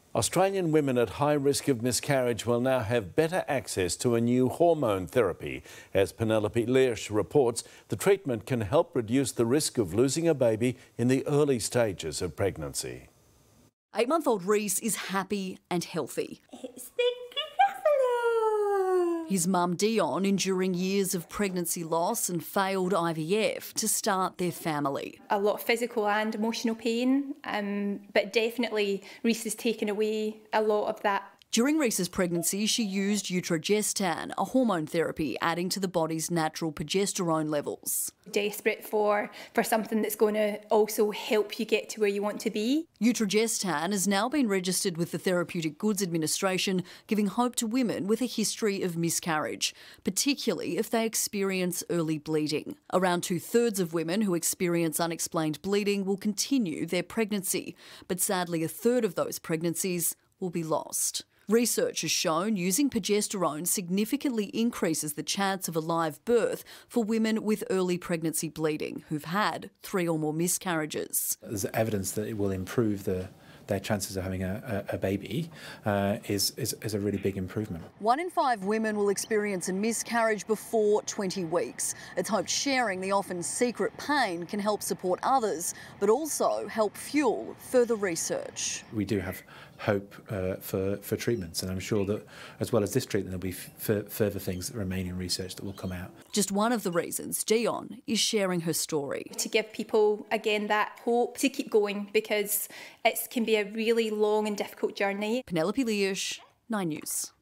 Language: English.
Australian women at high risk of miscarriage will now have better access to a new hormone therapy. As Penelope Learsh reports, the treatment can help reduce the risk of losing a baby in the early stages of pregnancy. 8-month-old Reese is happy and healthy. It's the buffalo. His mum Dion enduring years of pregnancy loss and failed IVF to start their family. A lot of physical and emotional pain, but definitely Reese has taken away a lot of that. During Reese's pregnancy, she used Utrogestan, a hormone therapy adding to the body's natural progesterone levels. Desperate for something that's going to also help you get to where you want to be. Utrogestan has now been registered with the Therapeutic Goods Administration, giving hope to women with a history of miscarriage, particularly if they experience early bleeding. Around 2/3 of women who experience unexplained bleeding will continue their pregnancy, but sadly 1/3 of those pregnancies will be lost. Research has shown using progesterone significantly increases the chance of a live birth for women with early pregnancy bleeding who've had 3 or more miscarriages. There's evidence that it will improve their chances of having a baby is a really big improvement. 1 in 5 women will experience a miscarriage before 20 weeks. It's hoped sharing the often secret pain can help support others, but also help fuel further research. We do have hope for treatments, and I'm sure that as well as this treatment there'll be further things that remain in research that will come out. Just one of the reasons Dion is sharing her story. To give people, again, that hope to keep going, because it can be a really long and difficult journey. Penelope Learsh, 9 News.